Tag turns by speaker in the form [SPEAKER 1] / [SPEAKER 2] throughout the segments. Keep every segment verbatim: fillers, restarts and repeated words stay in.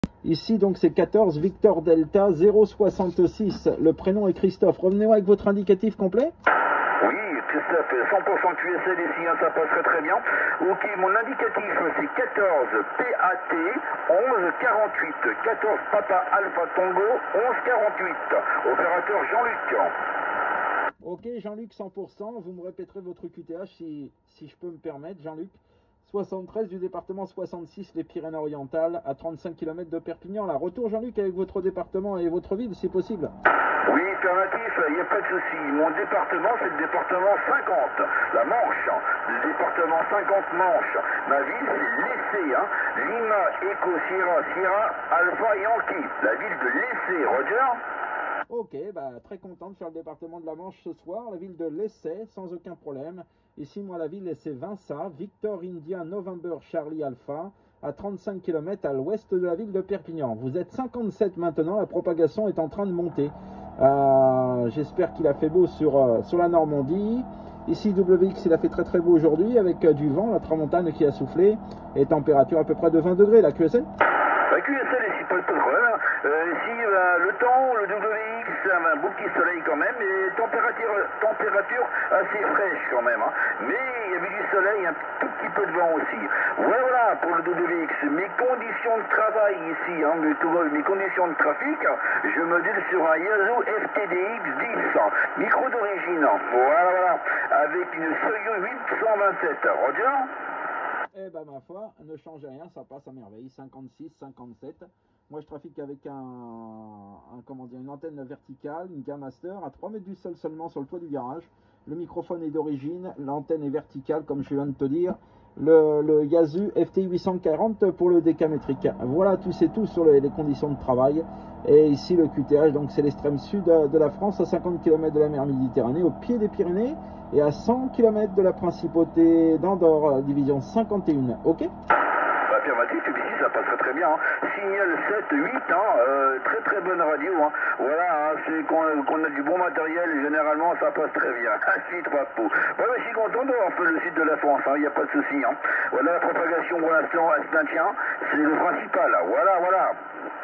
[SPEAKER 1] Ici, donc, c'est quatorze, Victor Delta, zéro soixante-six. Le prénom est Christophe. Revenez-moi avec votre indicatif complet.
[SPEAKER 2] Oui, Christophe, cent pour cent Q S L ici, hein, ça passerait très bien. Ok, mon indicatif, c'est quatorze, P A T, onze quarante-huit. quatorze, Papa Alpha Tango, onze quarante-huit. Opérateur Jean-Luc.
[SPEAKER 1] Ok, Jean-Luc, cent pour cent. Vous me répéterez votre Q T H si, si je peux me permettre, Jean-Luc. soixante-treize du département soixante-six, les Pyrénées-Orientales, à trente-cinq kilomètres de Perpignan. Là, retour, Jean-Luc, avec votre département et votre ville, si possible.
[SPEAKER 2] Oui, affirmatif, il n'y a pas de souci. Mon département, c'est le département cinquante, la Manche. Le département cinquante Manche. Ma ville, c'est Lessé, hein. Lima, Echo, Sierra, Sierra, Alpha, Yankee. La ville de Lessé, Roger.
[SPEAKER 1] Ok, bah, très content de faire le département de la Manche ce soir. La ville de Lessay, sans aucun problème. Ici, moi, la ville, c'est Vinça, Victor India November Charlie Alpha, à trente-cinq kilomètres à l'ouest de la ville de Perpignan. Vous êtes cinquante-sept maintenant, la propagation est en train de monter. Euh, J'espère qu'il a fait beau sur, euh, sur la Normandie. Ici, W X, il a fait très très beau aujourd'hui avec euh, du vent, la tramontane qui a soufflé, et température à peu près de vingt degrés, la Q S L.
[SPEAKER 2] La Q S L ici, pas de problème. Euh, ici, bah, le temps, le W X, un beau petit soleil quand même, et température, température assez fraîche quand même. Hein. Mais il y avait du soleil, un tout petit peu de vent aussi. Ouais, voilà, pour le W X. Mes conditions de travail ici, hein, mes, mes conditions de trafic, je module sur un Yazo F T D X dix, micro d'origine. Voilà, voilà, avec une Soyo huit cent vingt-sept. Roger.
[SPEAKER 1] Eh ben ma foi, ne change rien, ça passe à merveille, cinquante-six, cinquante-sept. Moi je trafique avec un, un comment dire, une antenne verticale, une Gammaster, à trois mètres du sol seulement sur le toit du garage. Le microphone est d'origine, l'antenne est verticale comme je viens de te dire. Le, le Yazu F T huit cent quarante pour le décamétrique. Voilà, tout c'est tout sur les, les conditions de travail. Et ici le Q T H, donc c'est l'extrême sud de la France, à cinquante kilomètres de la mer Méditerranée, au pied des Pyrénées, et à cent kilomètres de la principauté d'Andorre, division cinquante et un, ok?
[SPEAKER 2] Affirmatif, ici ça passerait très bien. Hein. Signal sept, huit, hein, euh, très très bonne radio. Hein. Voilà, hein, c'est qu'on qu a du bon matériel et généralement ça passe très bien. Ainsi, trois pots. Bon, je suis content d'avoir fait le site de la France, il hein, n'y a pas de souci. Hein. Voilà, la propagation pour l'instant, elle se maintient. C'est le principal. Voilà, voilà.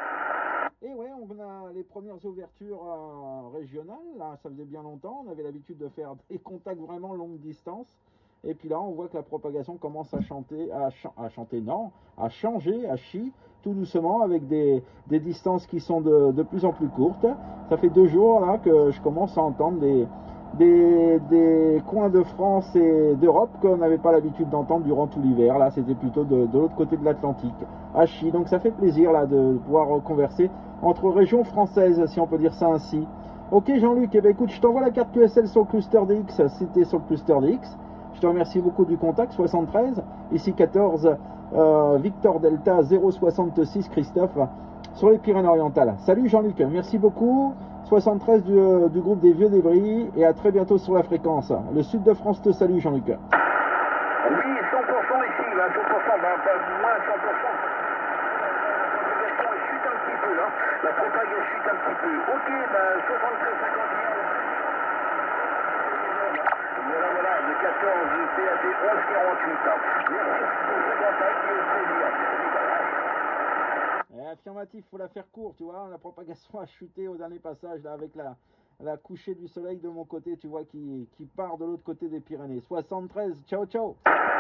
[SPEAKER 1] Et ouais, on a les premières ouvertures euh, régionales, là, ça faisait bien longtemps, on avait l'habitude de faire des contacts vraiment longue distance, et puis là on voit que la propagation commence à chanter, à, ch à chanter, non, à changer, à chi, tout doucement, avec des, des distances qui sont de, de plus en plus courtes. Ça fait deux jours là que je commence à entendre des, des, des coins de France et d'Europe qu'on n'avait pas l'habitude d'entendre durant tout l'hiver. Là c'était plutôt de, de l'autre côté de l'Atlantique, à chi, donc ça fait plaisir là de pouvoir converser entre régions françaises, si on peut dire ça ainsi. Ok Jean-Luc, eh ben, écoute, je t'envoie la carte Q S L sur le cluster D X, si tu es sur le cluster D X. Je te remercie beaucoup du contact, soixante-treize, ici quatorze, euh, Victor Delta, zéro soixante-six, Christophe, sur les Pyrénées-Orientales. Salut Jean-Luc, merci beaucoup, soixante-treize du, du groupe des Vieux Débris, et à très bientôt sur la fréquence. Le sud de France te salue Jean-Luc.
[SPEAKER 2] Oui, cent pour cent ici, là, cent pour cent, ben, ben, moins cent pour cent. La propagation chute un petit peu. Ok, ben soixante-treize cinquante et un. Voilà, voilà, le quatorze P A T onze quarante-huit. Merci pour ce contact et au plaisir.
[SPEAKER 1] Affirmatif, il faut la faire court, tu vois. La propagation a chuté au dernier passage, là, avec la, la couchée du soleil de mon côté, tu vois, qui, qui part de l'autre côté des Pyrénées. soixante-treize, ciao, ciao.